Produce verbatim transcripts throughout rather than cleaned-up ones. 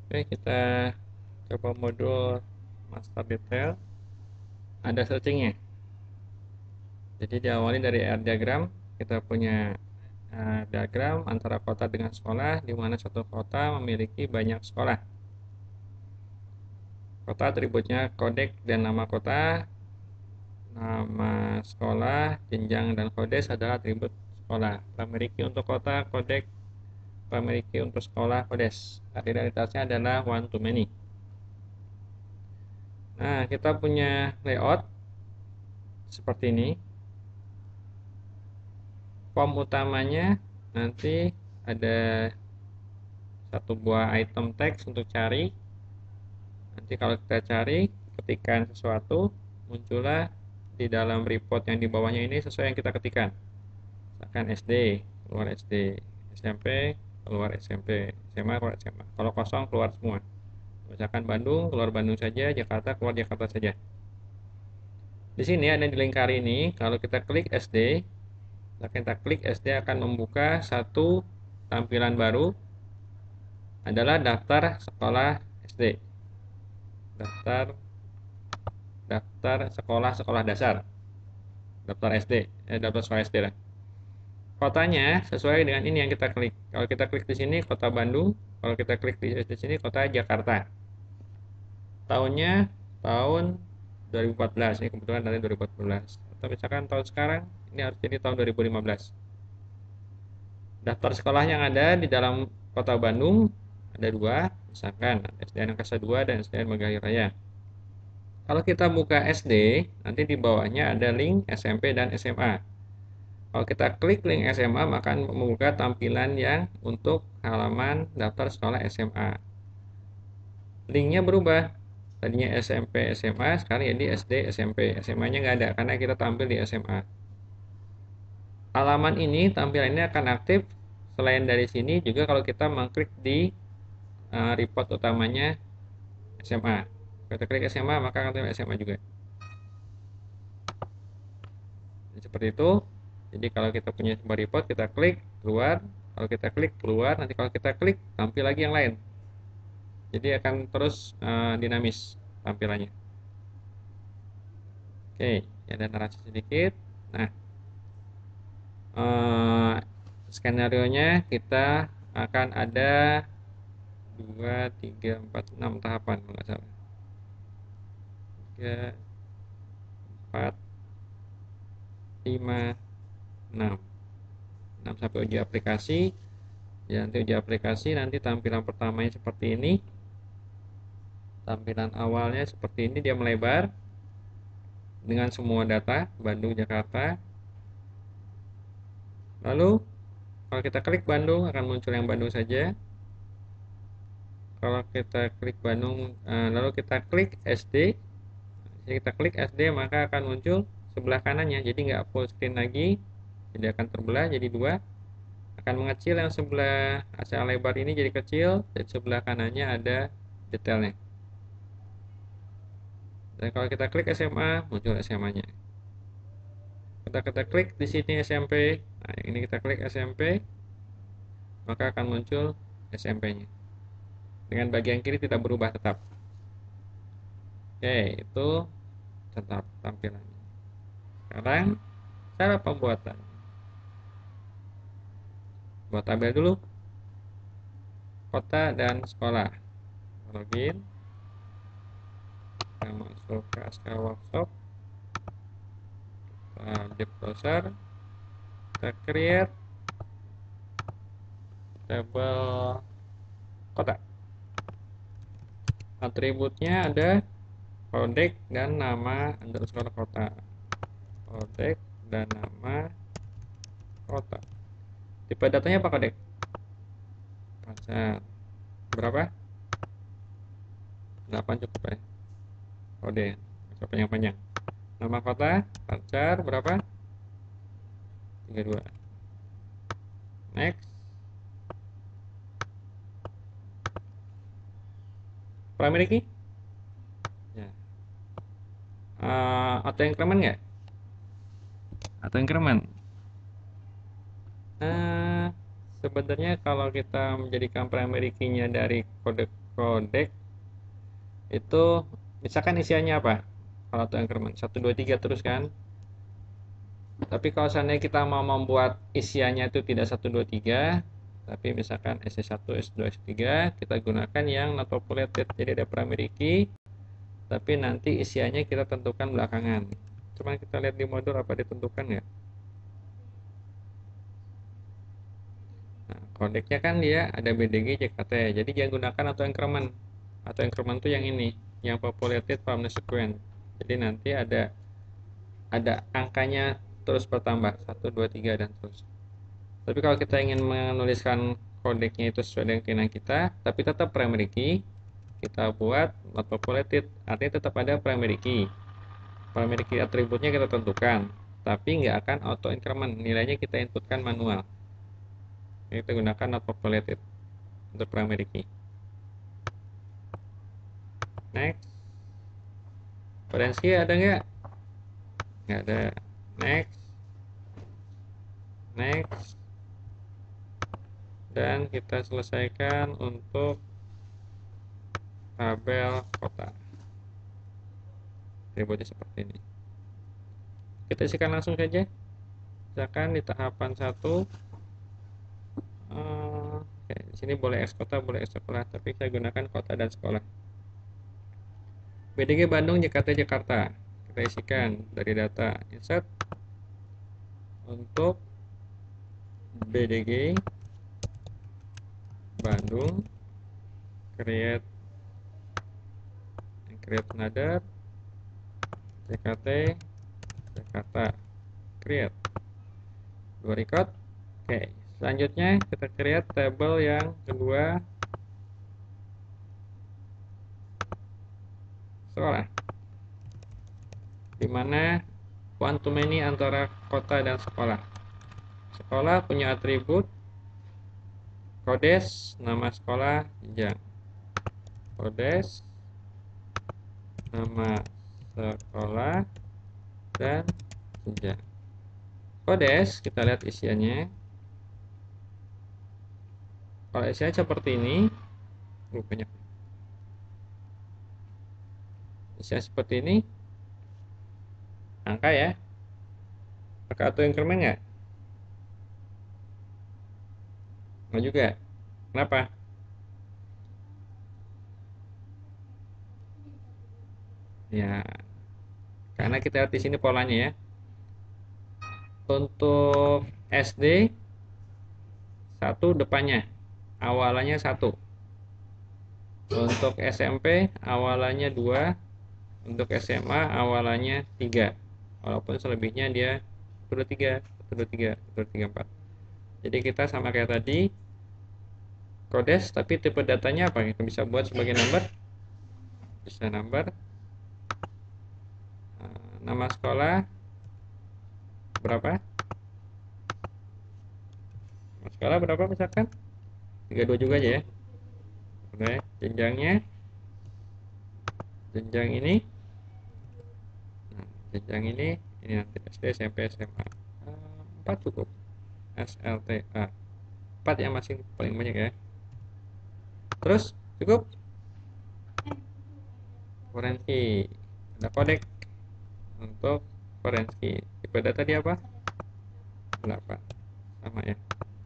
Oke, kita coba modul master detail. Ada searchingnya. Jadi diawali dari R diagram. Kita punya uh, diagram antara kota dengan sekolah, di mana suatu kota memiliki banyak sekolah. Kota atributnya kodek dan nama kota. Nama sekolah, jenjang, dan kodes adalah atribut sekolah. Primary untuk kota, kodek. Primary untuk sekolah, kodes. Arti realitasnya adalah one to many. Nah, kita punya layout seperti ini. Form utamanya nanti ada satu buah item text untuk cari. Nanti kalau kita cari, ketikkan sesuatu, muncullah di dalam report yang di bawahnya ini sesuai yang kita ketikkan. Misalkan S D, keluar S D, S M P, keluar S M P, S M A, keluar S M A. Kalau kosong, keluar semua. Misalkan Bandung, keluar Bandung saja, Jakarta, keluar Jakarta saja. Di sini ada di lingkar ini, kalau kita klik S D, kita klik S D akan membuka satu tampilan baru, adalah daftar sekolah S D. Daftar daftar sekolah-sekolah dasar. Daftar S D, eh, daftar sekolah S D lah. Kotanya sesuai dengan ini yang kita klik. Kalau kita klik di sini kota Bandung, kalau kita klik di, di sini kota Jakarta. Tahunnya tahun dua ribu empat belas, ini kebetulan dari dua ribu empat belas. Atau misalkan tahun sekarang, ini harus jadi tahun dua ribu lima belas. Daftar sekolah yang ada di dalam kota Bandung ada dua, misalkan S D N Angkasa dua dan S D N Megahi Raya. Kalau kita buka S D, nanti di bawahnya ada link S M P dan S M A. Kalau kita klik link S M A, maka membuka tampilan yang untuk halaman daftar sekolah S M A. Linknya berubah. Tadinya S M P, S M A, sekarang jadi S D, S M P. S M A-nya nggak ada, karena kita tampil di S M A. Halaman ini, tampilan ini akan aktif. Selain dari sini, juga kalau kita mengklik di uh, report utamanya S M A. Kalau kita klik S M A, maka akan tampil S M A juga. Jadi, seperti itu. Jadi kalau kita punya sebuah report, kita klik keluar. Kalau kita klik keluar, nanti kalau kita klik tampil lagi yang lain. Jadi akan terus uh, dinamis tampilannya. Oke, ada narasi sedikit. Nah, uh, skenario nya kita akan ada dua, tiga, empat, enam tahapan kalau nggak salah. tiga, empat, lima, enam. enam sampai uji aplikasi. Ya, nanti uji aplikasi nanti tampilan pertamanya seperti ini. Tampilan awalnya seperti ini, dia melebar dengan semua data Bandung, Jakarta. Lalu kalau kita klik Bandung akan muncul yang Bandung saja. Kalau kita klik Bandung, lalu kita klik S D, kita klik S D maka akan muncul sebelah kanannya. Jadi nggak full screen lagi, jadi akan terbelah jadi dua. Akan mengecil, yang sebelah asal lebar ini jadi kecil, dan sebelah kanannya ada detailnya. Dan kalau kita klik S M A, muncul S M A-nya. Kita kita klik di sini S M P. Nah, ini kita klik S M P, maka akan muncul S M P-nya. Dengan bagian kiri tidak berubah tetap. Oke, itu tetap tampilannya. Sekarang cara pembuatan. Buat tabel dulu. Kota dan sekolah. Login. Kita masuk ke Aska Workshop. Di browser kita create tabel kota. Atributnya ada kodek dan nama underscore kota. Kodek dan nama kota. Tipe datanya apa kodek? Pasal berapa? delapan cukup ya. Kode panjang-panjang. Nama kota Pacar berapa? tiga puluh dua. Next. Primary key? Ya. Uh, auto increment nggak? Auto increment. Uh, sebenarnya kalau kita menjadikan primary key-nya dari kode codec itu misalkan isiannya apa? Kalau auto increment satu dua tiga terus kan. Tapi kalau seandainya kita mau membuat isiannya itu tidak satu dua tiga, tapi misalkan S satu, S dua, S tiga, kita gunakan yang not populated. Jadi ada primary key, tapi nanti isiannya kita tentukan belakangan. Cuma kita lihat di modul apa ditentukan ya. Nah, codecnya kan dia ada B D G, J K T. Jadi jangan gunakan auto increment. Auto increment itu yang ini, yang populated from the sequence. Jadi nanti ada ada angkanya terus bertambah satu dua tiga dan terus. Tapi kalau kita ingin menuliskan codecnya itu sesuai dengan keinginan kita, tapi tetap primary key, kita buat not populated, artinya tetap ada primary key. Primary key atributnya kita tentukan, tapi nggak akan auto increment, nilainya kita inputkan manual. Kita gunakan not populated untuk primary key. Next. Potensi ada nggak? Nggak ada. Next. Next. Dan kita selesaikan untuk tabel kota. Atributnya seperti ini. Kita isikan langsung saja. Misalkan di tahapan satu, uh, oke, di sini boleh X kota, boleh X sekolah, tapi saya gunakan kota dan sekolah. B D G Bandung, J K T Jakarta. Kita isikan dari data insert untuk B D G Bandung, create create another, J K T Jakarta, create dua record. Oke, selanjutnya kita create table yang kedua, sekolah, dimana one to many antara kota dan sekolah. Sekolah punya atribut kodes, nama sekolah, jenjang. Kodes, nama sekolah, dan jenjang. Kodes, kita lihat isiannya. Kalau isiannya seperti ini, uh, banyak. Isiannya seperti ini, angka ya. Pakai auto increment nggak? Nggak juga. Kenapa? Ya, karena kita lihat di sini polanya ya. Untuk S D satu depannya, awalannya satu. Untuk S M P awalannya dua. Untuk S M A awalannya tiga. Walaupun selebihnya dia satu dua tiga, satu dua tiga, satu dua tiga empat. Jadi kita sama kayak tadi, kodes, tapi tipe datanya apa? Kita bisa buat sebagai number. Bisa number. Nama sekolah berapa? Nama sekolah berapa misalkan? tiga puluh dua juga aja ya. Oke, jenjangnya. Jenjang ini. Nah, jenjang ini ini nanti S D, S M P, S M A. empat cukup. S L T A. empat ya masih paling banyak ya. Terus cukup? Forensi. Ada codec untuk forensi. Tipe data dia apa? delapan. Sama ya.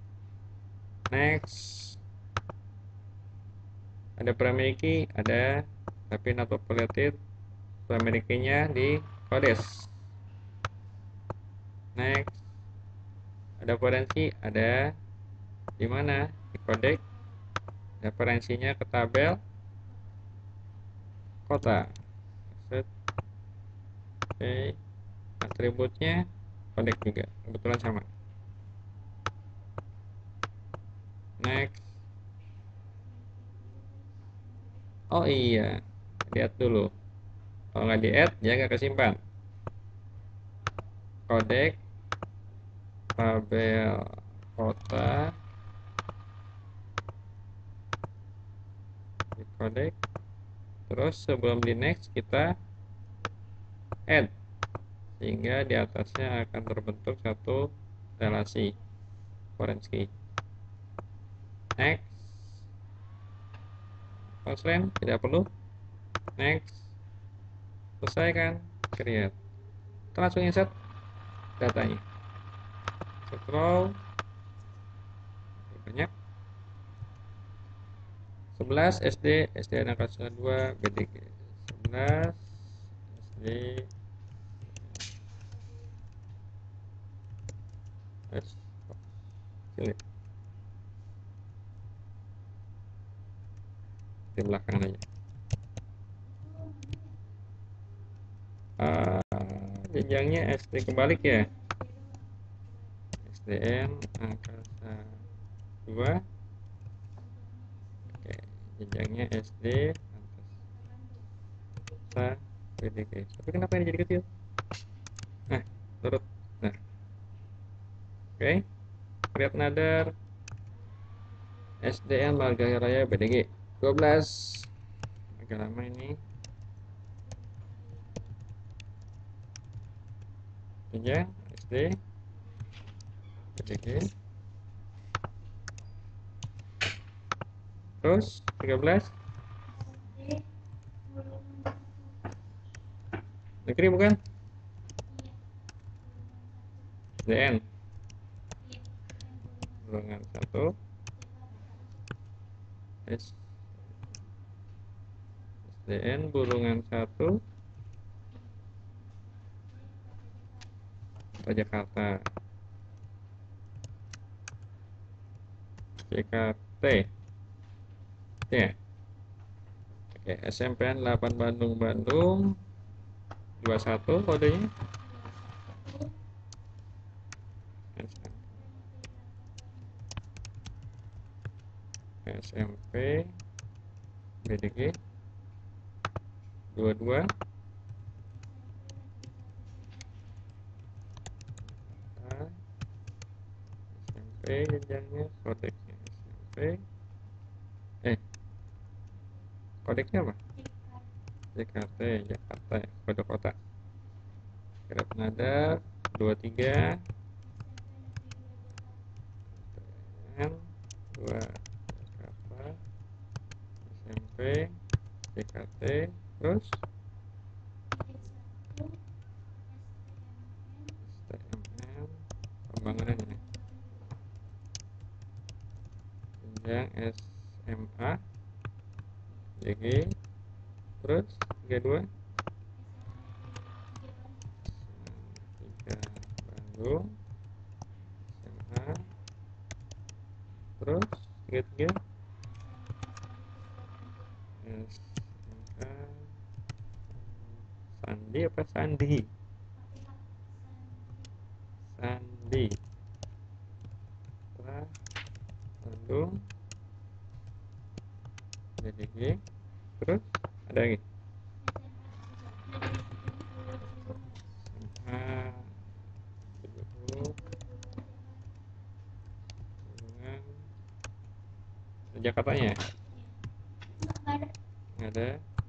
Next. Ada primary key, ada, tapi not populated. Primary key-nya di codes. Next. Ada forensi, ada di mana? Di codec. Referensinya ke tabel kota. Oke, atributnya codec juga, kebetulan sama. Next. Oh iya, lihat dulu. Kalau nggak di add, dia nggak kesimpan. Codec tabel kota di codec. Terus sebelum di next kita add, sehingga di atasnya akan terbentuk satu relasi forensic. Next. Constraint tidak perlu. Next. Selesai kan? Create. Kita langsung insert datanya. Scroll. Banyak. sebelas S D, S D anak kelas dua, B D G. sebelas S D S cilik. Di belakang aja. Uh, jenjangnya S D kebalik ya. S D N angkasa dua. Oke, jenjangnya S D angkasa B D G. Tapi kenapa ini jadi kecil? Nah, turut. Nah. Oke. Create another S D N Margahayu Raya B D G dua belas. Agak lama ini. Jenjang S D B D G. Terus tiga belas negeri bukan? S D N golongan satu S SDN burungan satu Kota Jakarta J K T ya. Oke, S M P N delapan Bandung Bandung dua puluh satu kodenya. S M P B D G dua puluh dua. S M P jenjangnya kodeknya S M P eh kodeknya apa? J K T Jakarta ya, kode kota. Kerap nada dua puluh tiga N dua Jakarta S M P J K T terus S T M N pembangunannya jenjang S M A D G terus tiga puluh dua tiga Bandung S M A terus tiga puluh tiga S M A Sandi apa Sandi Sandi setelah Bandung B D G terus ada lagi S M A tujuh puluh hubungan Jakartanya nggak ada.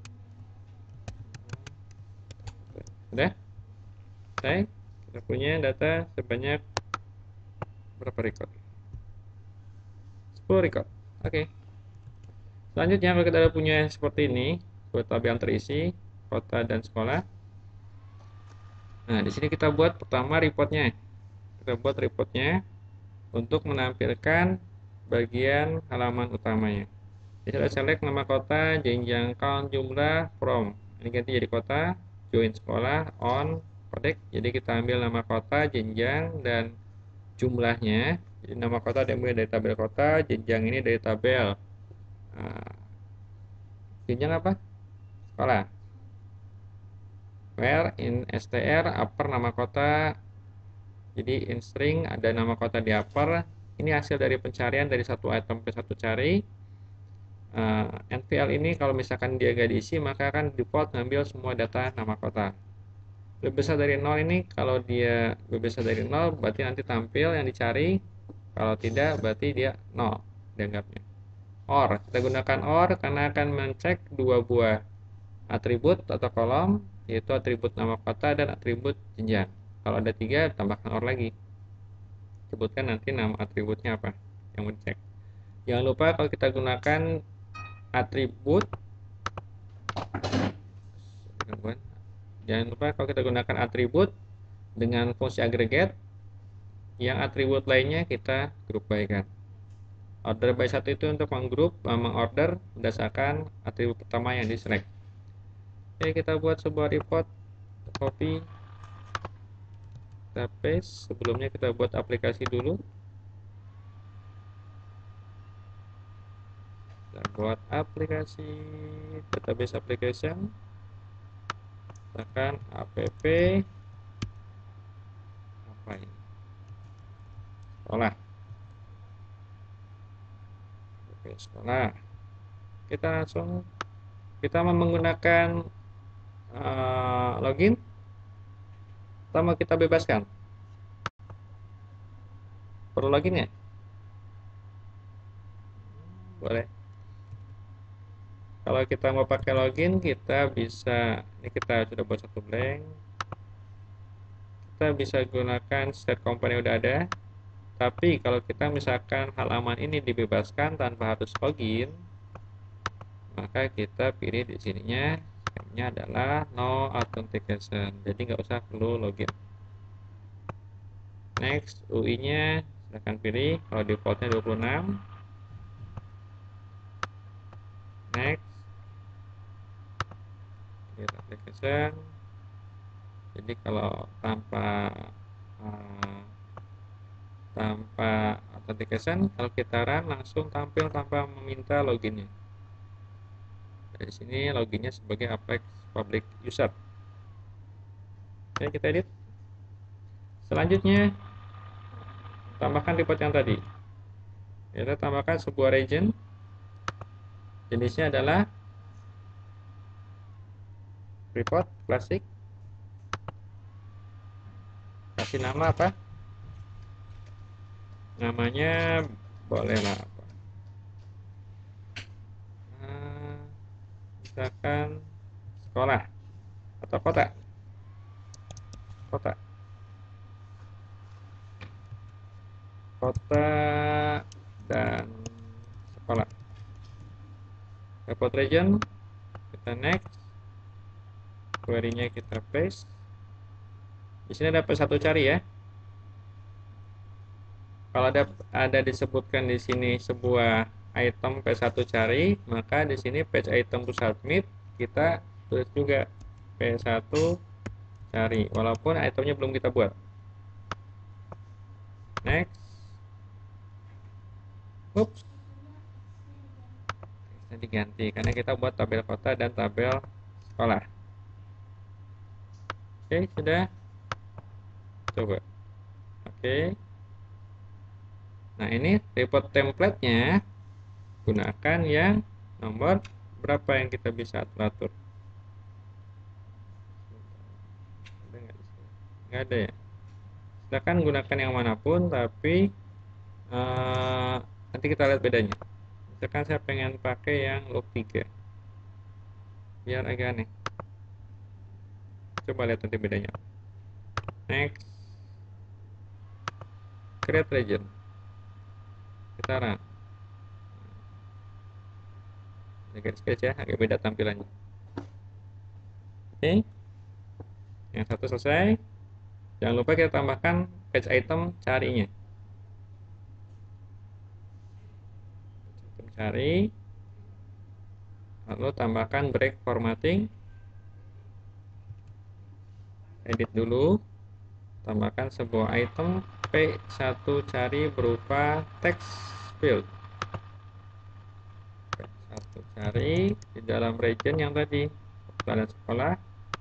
Udah selesai. Kita punya data sebanyak berapa record? sepuluh record. Oke. Okay. Selanjutnya kalau kita ada punya seperti ini, buat tab yang terisi kota dan sekolah. Nah, di sini kita buat pertama reportnya. Kita buat reportnya untuk menampilkan bagian halaman utamanya. Jadi kita select nama kota, jenjang, count, jumlah, from. Ini ganti jadi kota, join sekolah, on, kodek. Jadi kita ambil nama kota, jenjang, dan jumlahnya. Jadi nama kota dimulai dari tabel kota, jenjang ini dari tabel uh, jenjang apa? Sekolah. Where in str upper nama kota. Jadi in string ada nama kota di upper. Ini hasil dari pencarian dari satu item ke satu cari. Uh, N V L ini kalau misalkan dia gak diisi maka akan default ngambil semua data nama kota. Lebih besar dari nol ini kalau dia lebih besar dari nol berarti nanti tampil yang dicari. Kalau tidak berarti dia nol dianggapnya. Or, kita gunakan or karena akan mencek dua buah atribut atau kolom, yaitu atribut nama kota dan atribut jenjang. Kalau ada tiga tambahkan or lagi. Sebutkan nanti nama atributnya apa yang mencek. Jangan lupa kalau kita gunakan atribut. Jangan lupa kalau kita gunakan atribut dengan fungsi agregat, yang atribut lainnya kita group by kan. Order by satu itu untuk menggroup, mengorder berdasarkan atribut pertama yang di select. Oke, kita buat sebuah report, copy, kita paste. Sebelumnya kita buat aplikasi dulu. Kita buat aplikasi, database application. Misalkan app apa ini, sekolah, app sekolah. Kita langsung, kita mau menggunakan uh, login atau mau kita bebaskan? Perlu login ya? Boleh. Kalau kita mau pakai login, kita bisa, ini kita sudah buat satu blank, kita bisa gunakan set company udah ada. Tapi kalau kita misalkan halaman ini dibebaskan tanpa harus login, maka kita pilih di sininya, nya adalah no authentication, jadi nggak usah perlu login. Next, U I nya silahkan pilih, kalau defaultnya dua puluh enam. Next, application. Jadi kalau tanpa uh, tanpa authentication, kalau kita run langsung tampil tanpa meminta loginnya. Dari sini loginnya sebagai Apex public user. Oke, kita edit. Selanjutnya tambahkan report yang tadi. Kita tambahkan sebuah region. Jenisnya adalah report classic. Kasih nama apa? Namanya bolehlah apa? Nah, misalkan sekolah atau kota. Kota. Kota dan sekolah. Report region, kita next. Query-nya kita paste. Di sini ada P satu cari ya. Kalau ada ada disebutkan di sini sebuah item P satu cari, maka di sini page item to submit kita tulis juga P satu cari, walaupun itemnya belum kita buat. Next. Oops. Bisa diganti karena kita buat tabel kota dan tabel sekolah. Oke, sudah. Coba. Oke. Nah, ini report template-nya gunakan yang nomor berapa yang kita bisa atur. Nggak ada ya. Silakan gunakan yang manapun, tapi uh, nanti kita lihat bedanya. Misalkan saya pengen pakai yang log tiga, biar agak aneh. Coba lihat nanti bedanya. Next, create region, kita run. Garis-garis ya, agak beda tampilannya. Oke, yang satu selesai. Jangan lupa kita tambahkan page item carinya. Item cari, lalu tambahkan break formatting. Edit dulu, tambahkan sebuah item P satu cari berupa text field. P satu cari di dalam region yang tadi, dan sekolah.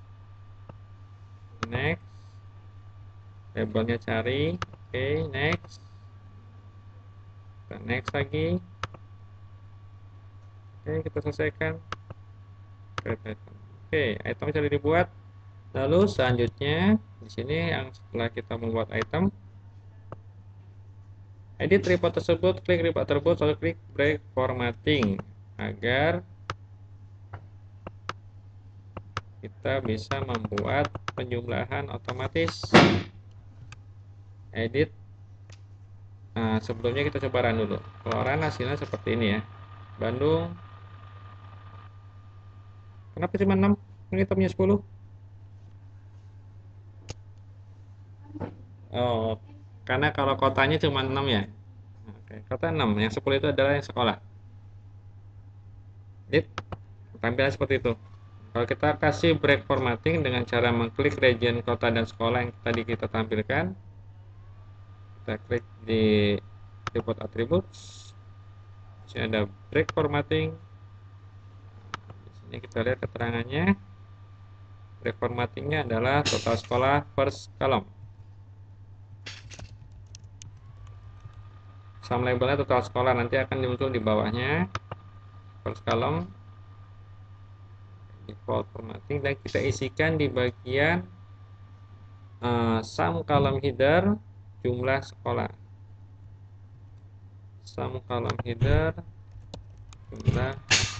Next, labelnya cari. Oke, okay, next. Kita next lagi. Oke, okay, kita selesaikan. Oke, okay, item cari dibuat. Lalu selanjutnya di sini yang setelah kita membuat item, edit report tersebut, klik report tersebut, lalu klik break formatting agar kita bisa membuat penjumlahan otomatis. Edit. Nah, sebelumnya kita coba run dulu. Kalau run hasilnya seperti ini ya. Bandung Kenapa cuma enam? Kan kita punya sepuluh. Oh, karena kalau kotanya cuma enam ya. Oke, kota enam, yang sepuluh itu adalah yang sekolah. Jadi tampilan seperti itu. Kalau kita kasih break formatting dengan cara mengklik region kota dan sekolah yang tadi kita tampilkan, kita klik di report attributes. Di sini ada break formatting. Di sini kita lihat keterangannya. Break formattingnya adalah total sekolah first column. Sum labelnya total sekolah, nanti akan muncul di bawahnya first column default formatting, dan kita isikan di bagian uh, sum column header jumlah sekolah. Sum column header jumlah.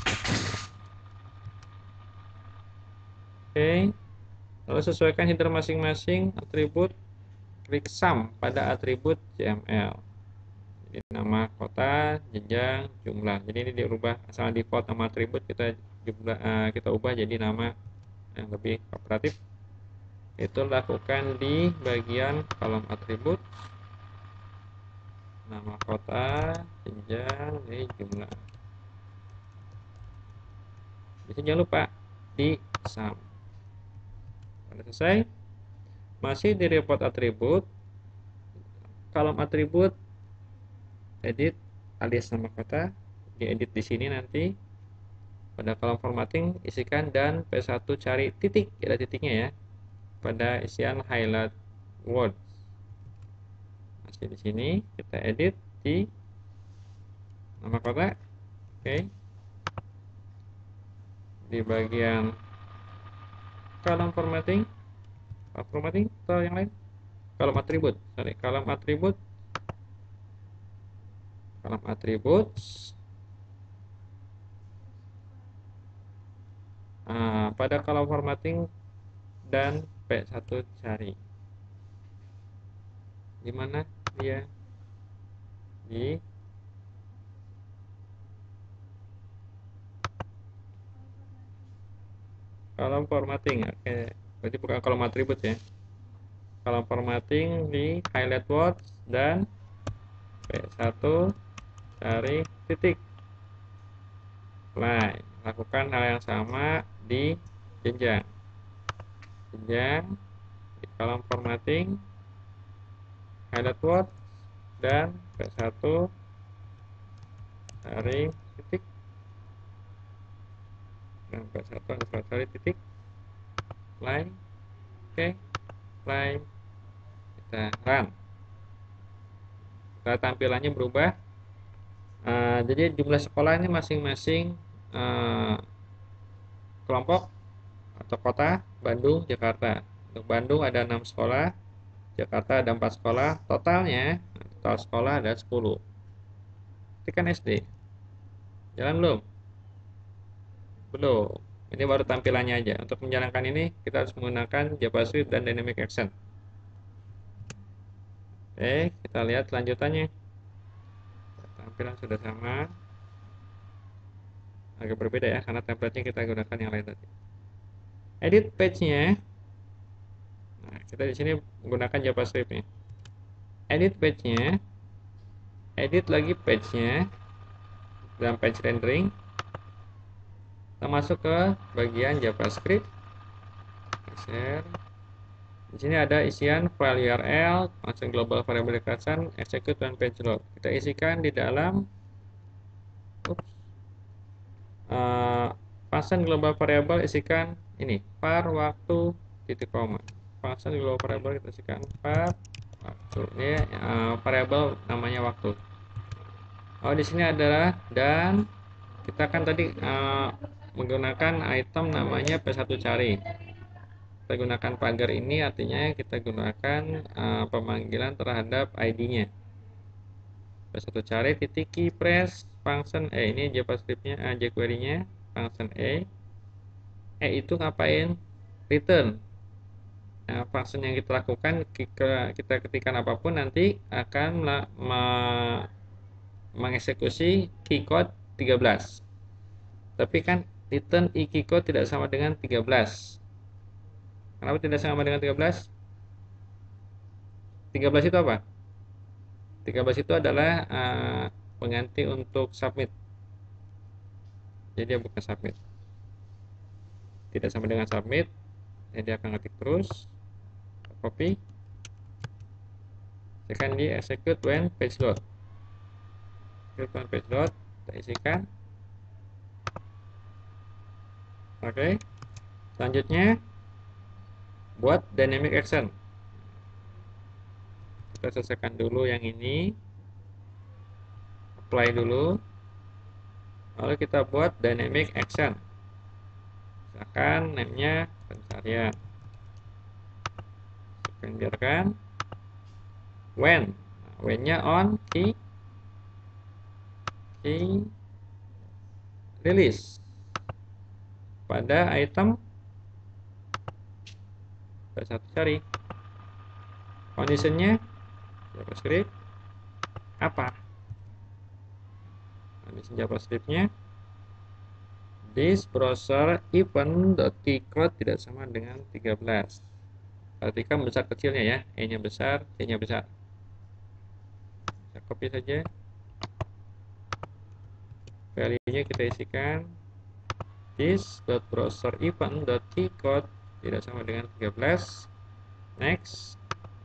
Oke, lalu sesuaikan header masing-masing atribut, klik sum pada atribut C M L. Jadi nama kota, jenjang, jumlah. Jadi ini dirubah, asal default nama atribut kita jumlah, uh, kita ubah jadi nama yang lebih kooperatif. Itu lakukan di bagian kolom atribut, nama kota, jenjang, dan jumlah. Jadi jangan lupa di sum. Sudah selesai. Masih di report atribut, kolom atribut, edit alias nama kota, diedit di sini nanti. Pada kolom formatting isikan dan P satu cari titik, ada titiknya ya. Pada isian highlight words. Masih di sini kita edit di nama kota. Oke. Di bagian kolom formatting, kolom formatting atau yang lain, kolom atribut, sorry, kolom atribut, kolom atribut. Nah, pada kolom formatting dan P satu cari. Di mana dia? Di kolom formatting. Oke, berarti bukan kolom atribut ya. Kolom formatting di highlight words dan P satu cari titik. Nah, lakukan hal yang sama di jenjang. Jenjang di kolom formatting, highlight word dan P satu cari titik, dan P satu underscore cari titik, play. Oke, play. Kita run. Nah, tampilannya berubah. Uh, jadi jumlah sekolah ini masing-masing uh, kelompok atau kota, Bandung, Jakarta. Untuk Bandung ada enam sekolah, Jakarta ada empat sekolah, totalnya total sekolah ada sepuluh. Tekan S D. Jalan belum? Belum. Ini baru tampilannya aja. Untuk menjalankan ini kita harus menggunakan JavaScript dan Dynamic Action. Oke, kita lihat lanjutannya. Tampilan sudah sama. Agak berbeda ya, karena template-nya kita gunakan yang lain tadi. Edit page-nya. Nah, kita di sini menggunakan JavaScript-nya. Edit page-nya. Edit lagi page-nya. Dalam page rendering. Kita masuk ke bagian JavaScript. Share. Di sini ada isian file U R L, function global variable declaration, execute dan page load. Kita isikan di dalam oops, uh, function global variable isikan ini var waktu titik koma. Function global variable kita isikan var waktu. Ini uh, variable namanya waktu. Oh, di sini adalah dan kita kan tadi uh, menggunakan item namanya P satu cari. Kita gunakan pagar ini, artinya kita gunakan uh, pemanggilan terhadap I D-nya. P satu cari titik key press function E, ini JavaScript-nya, uh, jQuery-nya function E. E itu ngapain? Return. Nah, function yang kita lakukan, kita, kita ketikkan apapun nanti akan me mengeksekusi key code tiga belas. Tapi kan return ikiko tidak sama dengan tiga belas. Kenapa tidak sama dengan tiga belas? tiga belas itu apa? tiga belas itu adalah uh, pengganti untuk submit. Jadi dia bukan submit. Tidak sama dengan submit. Jadi dia akan ngetik terus. Copy. Tekan di execute when page load. Execute when page load. Kita isikan. Oke. Okay. Selanjutnya buat dynamic action. Kita selesaikan dulu yang ini. Apply dulu. Lalu kita buat dynamic action. Misalkan name-nya pencarian. Kita biarkan when. Nah, when-nya on key key release pada item P satu cari. Condition-nya JavaScript apa? Condition JavaScript-nya this browser event.keycode tidak sama dengan tiga belas. Perhatikan besar kecilnya ya, E-nya besar, C-nya besar. Kita copy saja. Value-nya kita isikan this.browser event.keycode tidak sama dengan tiga belas. Next.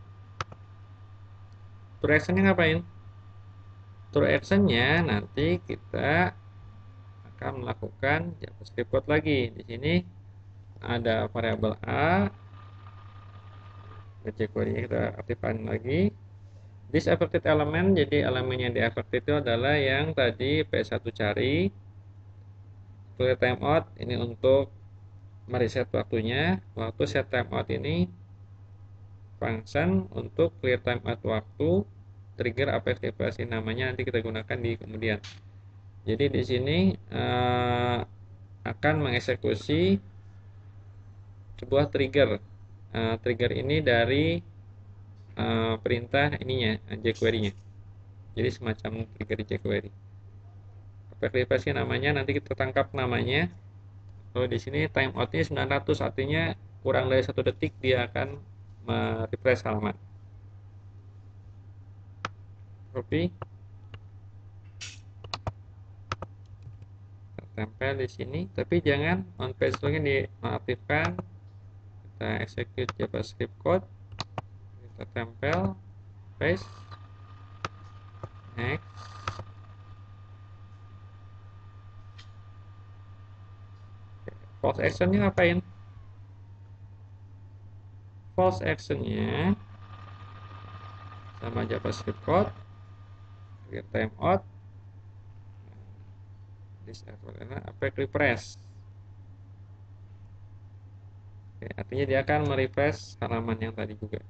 True action-nya ngapain? True action-nya nanti kita akan melakukan JavaScript code lagi. Di sini ada variabel A. jQuery-nya kita aktifkan lagi. This affected element, jadi elemen yang di affected itu adalah yang tadi P satu cari. Clear timeout ini untuk mereset waktunya. Waktu set timeout ini function untuk clear timeout waktu. Trigger aktivasi namanya nanti kita gunakan di kemudian. Jadi di sini uh, akan mengeksekusi sebuah trigger. Uh, trigger ini dari uh, perintah ininya, jQuery-nya. Jadi semacam trigger jQuery. Aktivasi namanya nanti kita tangkap namanya. Kalau di sini timeout-nya sembilan ratus, artinya kurang dari satu detik dia akan merefresh halaman. Copy. Tempel di sini, tapi jangan on page login dinonaktifkan. Kita execute JavaScript code, kita tempel, paste, next. False action-nya ngapain? False action-nya sama JavaScript code, kita timeout. Affect refresh. Oke, artinya dia akan merefresh halaman yang tadi juga.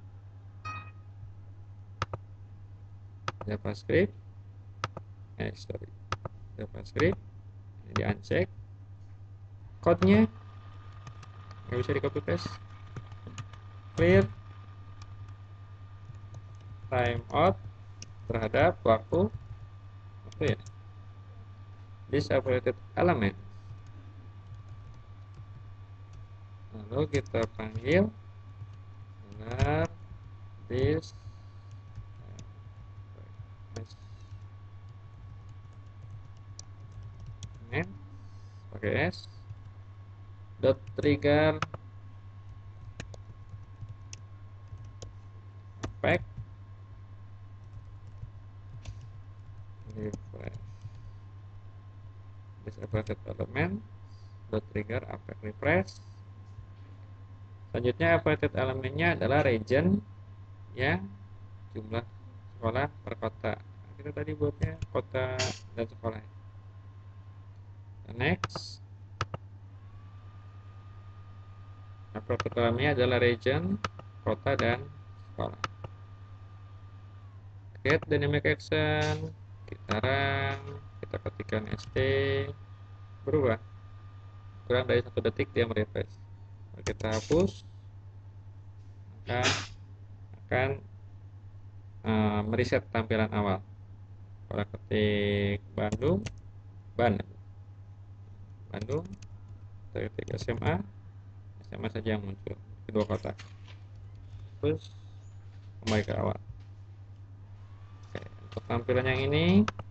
JavaScript, eh sorry, JavaScript ini di uncheck. Code-nya nggak bisa di copy paste. Clear timeout terhadap waktu waktu ya. This affected element. Lalu kita panggil benar this element pakai s dot trigger effect refresh. Affected element dot trigger affect refresh. Selanjutnya affected elemennya adalah region yang jumlah sekolah per kota. Kita tadi buatnya kota dan sekolah. Next, affected elemennya adalah region, kota dan sekolah. Get dynamic action, kita run, kita ketikkan st, berubah kurang dari satu detik dia merefresh. Kalau kita hapus maka akan uh, mereset tampilan awal. Kalau ketik Bandung Bandung Bandung kita ketik S M A, S M A saja yang muncul kedua kotak. Terus kembali ke awal. Oke, untuk tampilan yang ini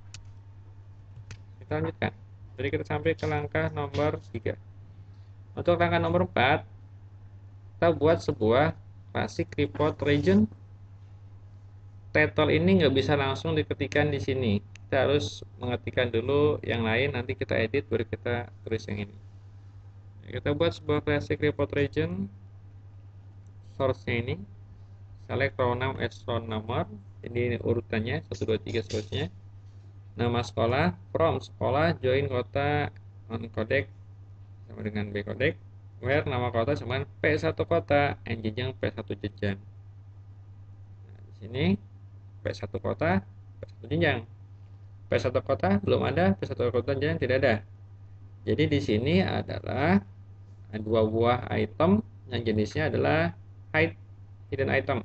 kita lanjutkan. Jadi kita sampai ke langkah nomor tiga. Untuk langkah nomor empat, kita buat sebuah classic report region. Title ini nggak bisa langsung diketikkan di sini. Kita harus mengetikkan dulu yang lain, nanti kita edit baru kita tulis yang ini. Kita buat sebuah classic report region. Source-nya ini select pronoun as roll number. Ini urutannya satu dua tiga seterusnya. Nama sekolah, from sekolah, join kota, on codec sama dengan B codec, where nama kota sama P satu kota, and jenjang P satu jenjang. Nah, di sini P satu kota, P satu jenjang. P satu kota belum ada, P satu kota jenjang tidak ada. Jadi di sini adalah dua buah item yang jenisnya adalah hide, hidden item.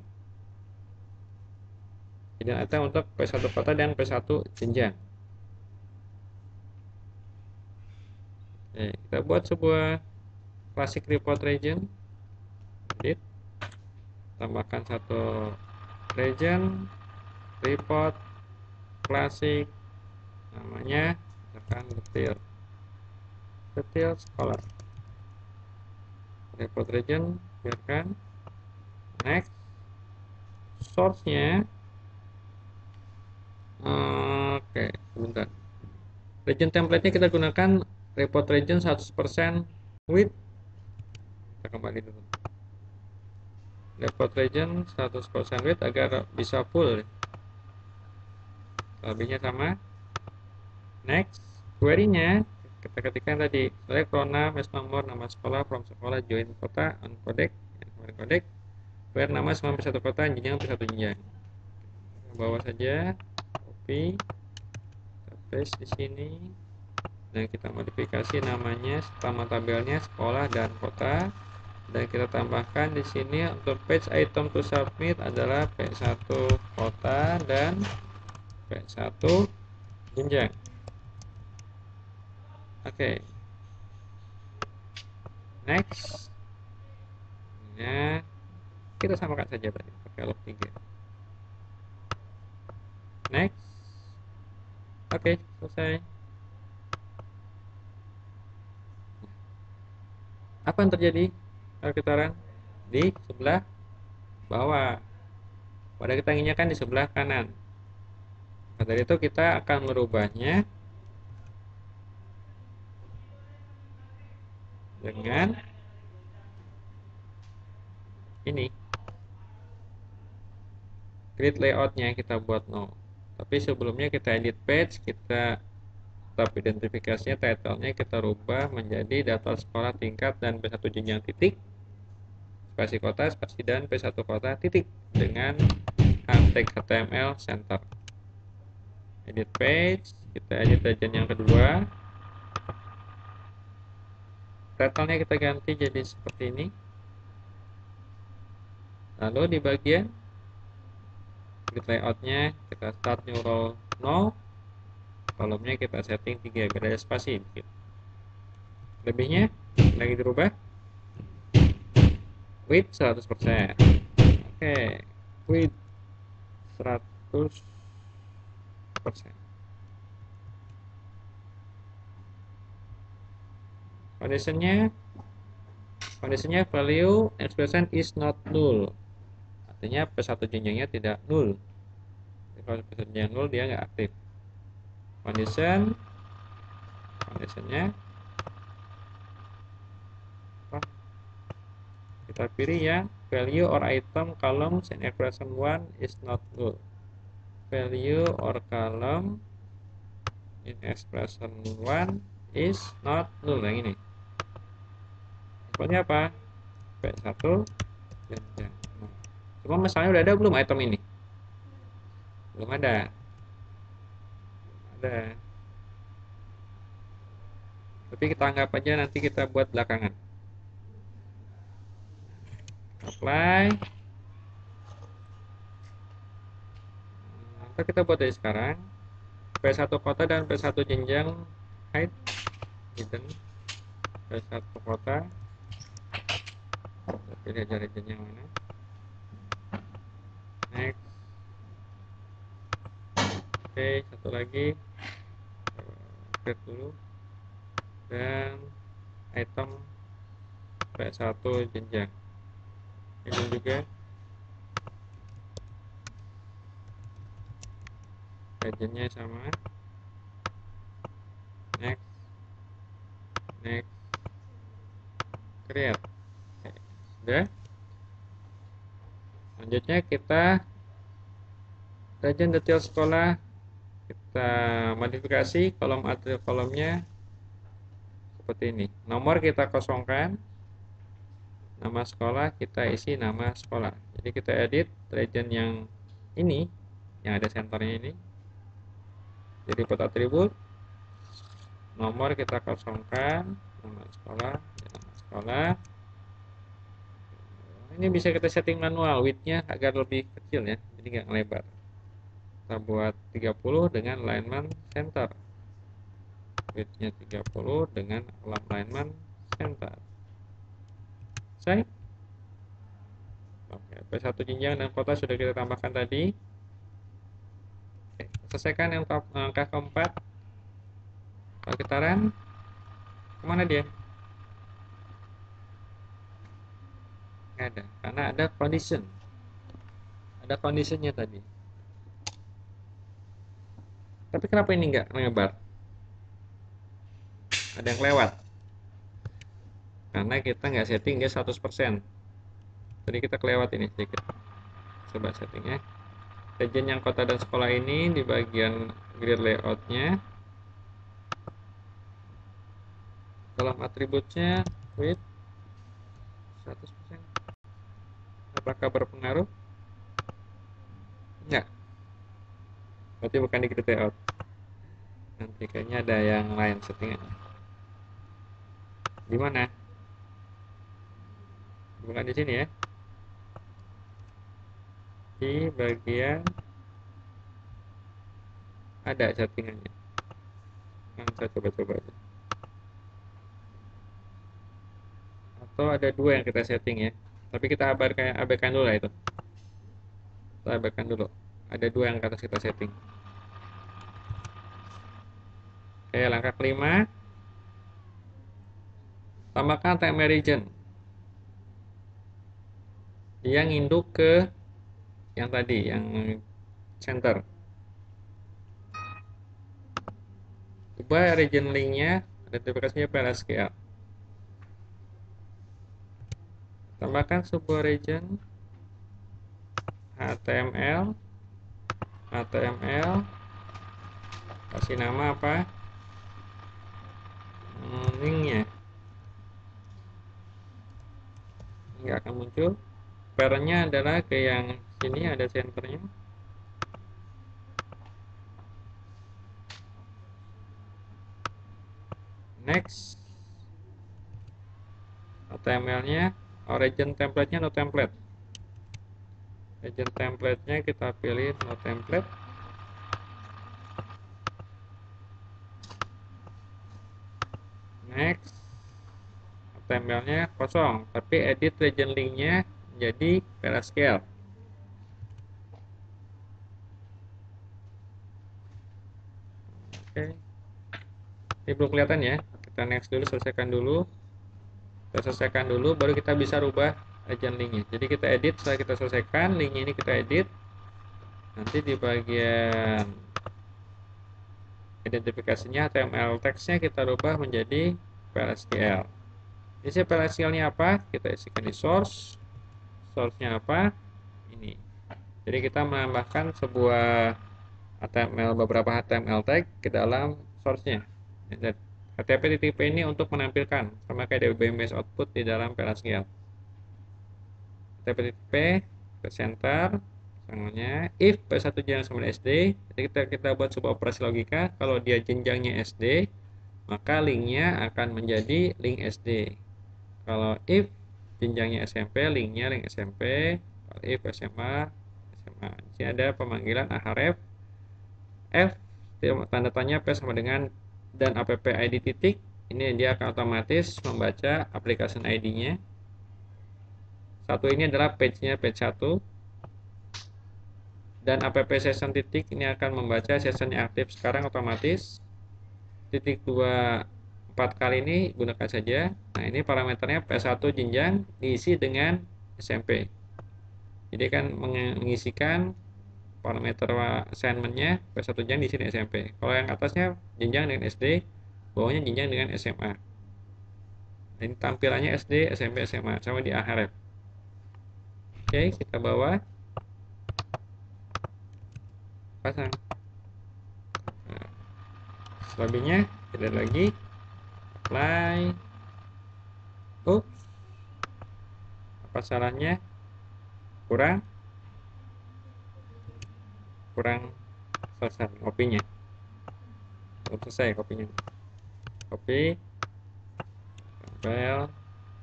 Hidden item untuk P satu kota dan P satu jenjang. Oke, kita buat sebuah classic report region. Edit. Tambahkan satu region report classic, namanya misalkan detail detail sekolah. Report region biarkan. Next. Source-nya oke, sebentar. Region template-nya kita gunakan report region seratus persen width. Kita kembali dulu. Report region seratus persen width agar bisa full. Lebihnya sama. Next. Query-nya kita ketikkan tadi select pronoun as nomor, nama sekolah, from sekolah, join kota, on codec, on codec, where nama semua P satu kota, jenjang P satu jenjang. Bawah saja, copy, kita paste di sini, dan kita modifikasi namanya sama tabelnya sekolah dan kota, dan kita tambahkan di sini untuk page item to submit adalah P satu kota dan P satu jenjang. Oke, okay. Next. Nah, kita samakan saja tadi pakai log tiga. Next. Oke, okay, selesai. Apa yang terjadi kalau kita run? Di sebelah bawah. Pada kita inginnya kan di sebelah kanan. Nah, dari itu kita akan merubahnya dengan ini. Grid layoutnya kita buat no. Tapi sebelumnya kita edit page, kita tetap identifikasinya, title-nya kita rubah menjadi data sekolah tingkat dan P satu jenjang titik, spasi kota, spasi dan P satu kota titik dengan tag H T M L center. Edit page, kita edit region yang kedua. Title-nya kita ganti jadi seperti ini. Lalu di bagian grid layout-nya kita start new row nol. Kolomnya kita setting tiga biar ada spasi dikit. Lebihnya lagi dirubah width seratus persen. Oke, width seratus persen. Conditionnya conditionnya value expression is not null. Artinya P satu jenjangnya tidak null. Jadi kalau P satu jenjang null dia nggak aktif. Condition conditionnya kita pilih yang value or item columns in expression one is not null. Value or column in expression one is not null. Yang ini inputnya apa? P satu jenjang. Cuma misalnya udah ada belum item ini? Belum ada. Ada. Tapi kita anggap aja nanti kita buat belakangan. Apply. Maka kita buat dari sekarang. P satu kota dan P satu jenjang height hidden. P P satu kota, kita pilih aja regionnya mana. Next. Oke, satu lagi, create dulu, dan item P satu jenjang ini juga regionnya sama. Next, next, create. Oke, sudah. Selanjutnya kita region detail sekolah, kita modifikasi kolom atribut kolomnya seperti ini. Nomor kita kosongkan, nama sekolah kita isi nama sekolah. Jadi kita edit region yang ini, yang ada senternya ini. Jadi buat atribut, nomor kita kosongkan, nama sekolah, nama sekolah. Ini bisa kita setting manual, width-nya agar lebih kecil ya, jadi nggak ngelebar. Kita buat tiga puluh dengan alignment center. Width-nya tiga puluh dengan alignment center. Selesai. Oke, P satu jenjang dan kota sudah kita tambahkan tadi. Oke, selesaikan yang langkah keempat. Kalau kita run, kemana dia? Nggak ada, karena ada condition. Ada conditionnya tadi. Tapi kenapa ini nggak menyebar? Ada yang lewat. Karena kita nggak setting dia seratus persen. Jadi kita kelewat ini sedikit. Coba settingnya. Region yang kota dan sekolah ini di bagian grid layoutnya. Dalam atributnya width seratus persen. Apakah berpengaruh? Enggak. Berarti bukan di grid layout. Nanti kayaknya ada yang lain settingannya. Di mana? Bukan di sini ya. Di bagian ada settingannya. Yang saya coba-coba aja. Atau ada dua yang kita setting ya. Tapi kita abaikan, abaikan dulu lah itu. Kita abaikan dulu. Ada dua yang atas kita setting. Oke, langkah kelima. Tambahkan T M L region yang induk ke yang tadi, yang center. Ubah region linknya, identifikasinya P L S Q L. Tambahkan sebuah region H T M L, H T M L, kasih nama apa? Hmm, linknya nggak akan muncul. Parentnya adalah ke yang sini, ada centernya. Next, H T M L-nya, origin template-nya no template. Origin template-nya kita pilih no template. Next, H T M L-nya kosong, tapi edit region link-nya jadi P L S Q L. Oke, ini belum kelihatan ya. Kita next dulu, selesaikan dulu. Kita selesaikan dulu, baru kita bisa rubah region link-nya. Jadi kita edit, setelah kita selesaikan link-nya ini kita edit. Nanti di bagian identifikasinya H T M L text-nya kita rubah menjadi P L S Q L. Isi P L S Q L-nya apa? Kita isikan di source. Source-nya apa? Ini. Jadi kita menambahkan sebuah H T M L, beberapa H T M L tag ke dalam source-nya. H T T P titik P ini untuk menampilkan, sama kayak D B M S output di dalam P L S Q L. H T T P titik P ke center, misalnya if P satu jenjang sama S D. Jadi kita kita buat sebuah operasi logika. Kalau dia jenjangnya S D, maka linknya akan menjadi link S D. Kalau if jenjangnya S M P, linknya link S M P. Kalau if S M A, S M A. Di sini ada pemanggilan a href f tanda tanya P sama dengan dan app id titik ini dia akan otomatis membaca application I D-nya. Satu ini adalah page-nya, page satu. Dan app session titik ini akan membaca session yang aktif sekarang otomatis. Titik dua empat kali ini gunakan saja. Nah, ini parameternya P satu jenjang diisi dengan S M P. Jadi kan mengisikan parameter assignment-nya P satu jenjang diisi dengan S M P. Kalau yang atasnya jenjang dengan S D, bawahnya jenjang dengan S M A. Ini tampilannya S D, S M P, S M A sama di akhir. Oke, kita bawa pasang. Nah, selebihnya tidak lagi apply. Ups, apa salahnya? Kurang kurang selesai kopinya. Belum selesai kopinya. Copy, tempel,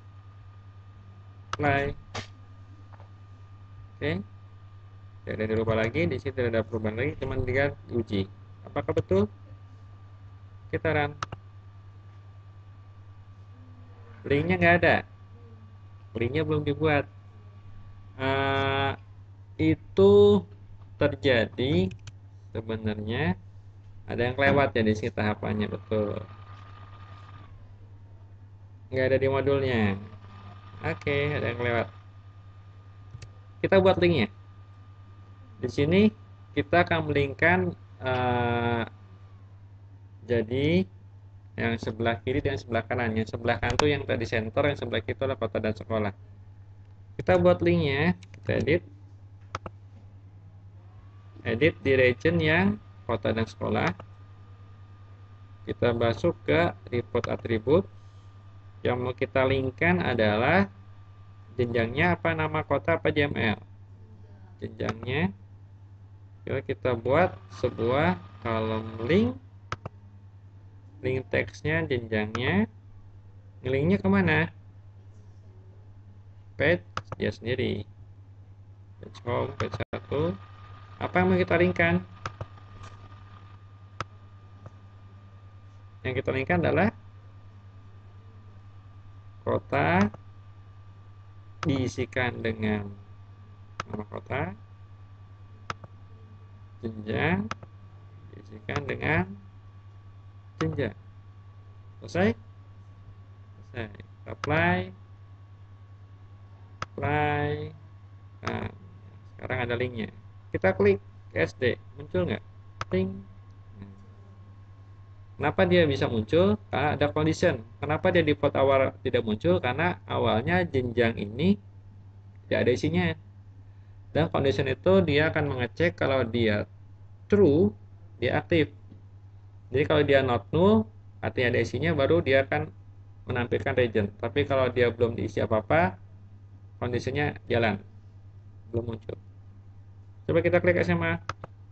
apply. Oke, tidak ada dirubah lagi. Di sini tidak ada perubahan lagi, cuma tinggal diuji apakah betul. Kita run. Linknya nggak ada, linknya belum dibuat. Uh, itu terjadi sebenarnya ada yang lewat ya di sini tahapannya, betul. Nggak ada di modulnya. Oke, ada yang lewat. Kita buat linknya. Di sini kita akan melingkan uh, jadi yang sebelah kiri dan sebelah kanan. Yang sebelah kanan itu yang tadi center, yang sebelah kiri itu adalah kota dan sekolah. Kita buat linknya, kita edit. Edit di region yang kota dan sekolah. Kita masuk ke report atribut. Yang mau kita linkkan adalah jenjangnya apa, nama kota apa, J M L. Jenjangnya kita buat sebuah kolom link. Link teksnya, jenjangnya. Linknya kemana? Page dia sendiri. Page home, page satu. Apa yang mau kita linkkan? Yang kita linkkan adalah kota diisikan dengan nama kota, jenjang diisikan dengan jenjang. Selesai? Selesai. Apply. Apply. Nah, sekarang ada linknya. Kita klik S D, muncul nggak? Link. Kenapa dia bisa muncul? Karena ada condition. Kenapa dia di port awal tidak muncul? Karena awalnya jenjang ini tidak ada isinya. Dan condition itu dia akan mengecek kalau dia true, dia aktif. Jadi kalau dia not null, artinya ada isinya, baru dia akan menampilkan region. Tapi kalau dia belum diisi apa-apa, kondisinya jalan, belum muncul. Coba kita klik S M A,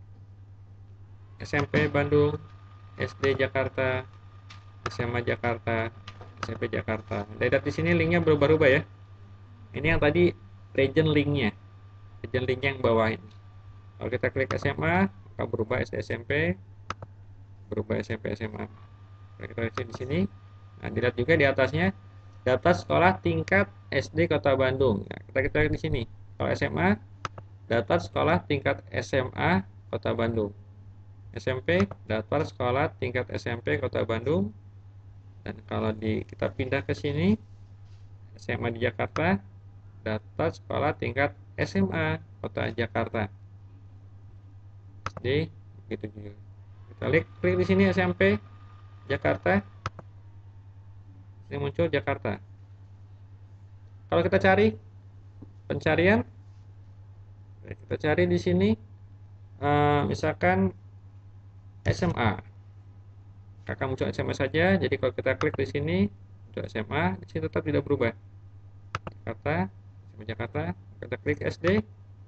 S M P Bandung, S D Jakarta, S M A Jakarta, S M P Jakarta. Lihat di sini linknya berubah-ubah ya. Ini yang tadi region linknya, region link yang bawah ini. Kalau kita klik S M A, maka berubah S D S M P, berubah S M P S M A. Kita lihat di sini. Nah, dilihat juga di atasnya data sekolah tingkat S D Kota Bandung. Nah, kita kita lihat di sini. Kalau S M A, data sekolah tingkat S M A Kota Bandung. S M P, daftar sekolah tingkat S M P Kota Bandung. Dan kalau di kita pindah ke sini, S M A di Jakarta, daftar sekolah tingkat S M A Kota Jakarta. S D begitu juga. Kita klik, klik di sini S M P Jakarta. Ini muncul Jakarta. Kalau kita cari pencarian, kita cari di sini, misalkan S M A, kakak muncul S M A saja. Jadi kalau kita klik di sini muncul S M A, di sini tetap tidak berubah. Jakarta, S M A Jakarta. Kita klik S D,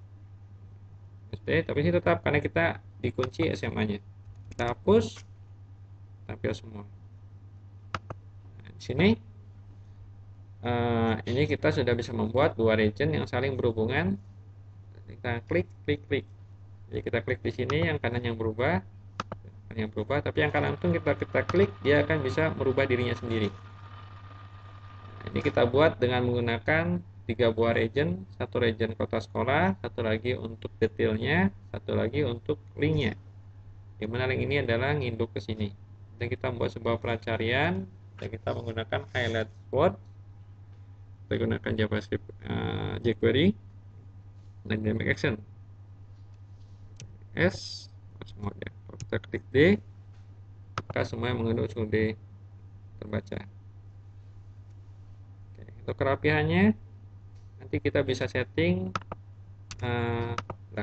S D, tapi ini tetap karena kita dikunci S M A-nya. Kita hapus, tampil semua. Nah, di sini, uh, ini kita sudah bisa membuat dua region yang saling berhubungan. Kita klik, klik, klik. Jadi kita klik di sini, yang kanan yang berubah. akan yang berubah, tapi yang langsung kita kita klik dia akan bisa merubah dirinya sendiri. Nah, ini kita buat dengan menggunakan tiga buah region, satu region kota sekolah, satu lagi untuk detailnya, satu lagi untuk linknya. Dimana link ini adalah nginduk ke sini. Dan kita membuat sebuah pelacarian dan kita menggunakan highlight word, kita gunakan JavaScript uh, jQuery dan dynamic action S semua ya. Kalau kita klik D, maka semuanya mengandung unsur D terbaca. Oke, untuk kerapihannya nanti kita bisa setting uh,